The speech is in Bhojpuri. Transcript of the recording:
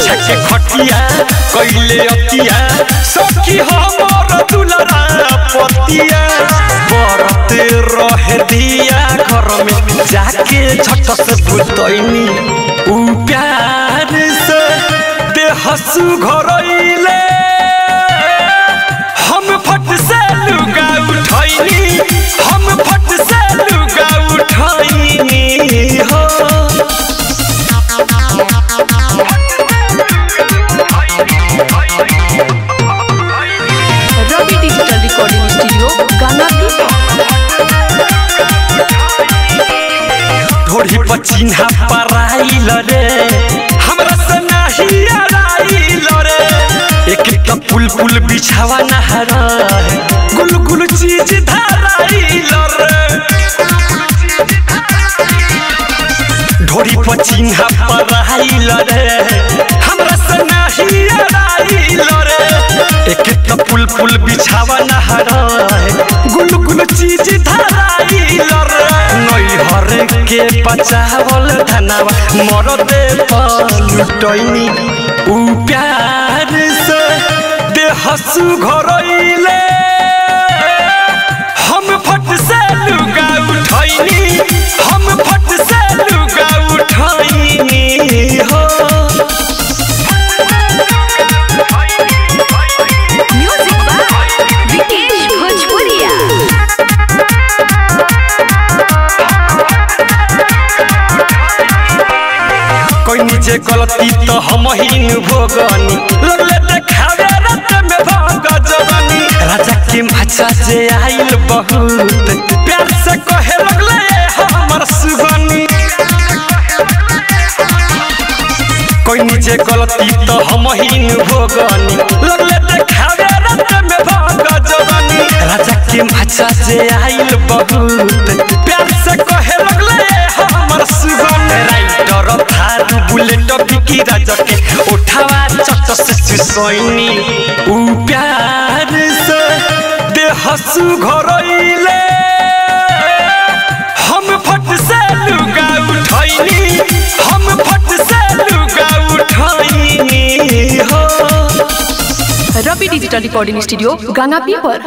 बिछा के खटिया कइले अतिया सखी हमर दुलरा पतिया बरते रहे दिया घर में जाके छट से भूतैनी उ प्यार से देहसु घरइले हम फट से लुगा उठैनी हम फट से लुगा उठैनी हो रवि डिजिटल रिकॉर्डिंग स्टूडियो गानाती ढोड़ी पर चिन्हा पराइल रे हमरा से नाही आइल रे एक एक पुल पुल बिछावा नहर गुल गुल चीज धराइल रे ढोड़ी पर चिन्हा पराइल रे हमरा से नाही आइल रे एक एक पुल पुल बिछावा नहर गुल गुल चीज धराइल रे नैहर के बचावल धनवा मरदे पलटैनी उ प्यार से देहसु घरइले हम फट से लुगा उठैनी हम फट से लुगा उठैनी हो म्यूजिक बाय विकेश भोजपुरिया कोई निजे गलती तो हम ही भोगनी लगले देखावे रात में भाग जवानी राजा के माचा से आइल बहुत प्यार से कहे लगले हमर सुगनी कोई निजे गलती तो हम ही भोगनी लगले देखावे रात में भाग जवानी राजा के माचा से आइल बहुत प्यार से कहे लगले हमर सुगनी राइटर थारू बुलेट बिकी राजा के उठावा चट से सुसैनी उ प्यार से देहसु घरइले हम फट से लुगा उठैनी हम फट से लुगा उठैनी हो रवि डिजिटल रिकॉर्डिंग स्टूडियो गानाती पर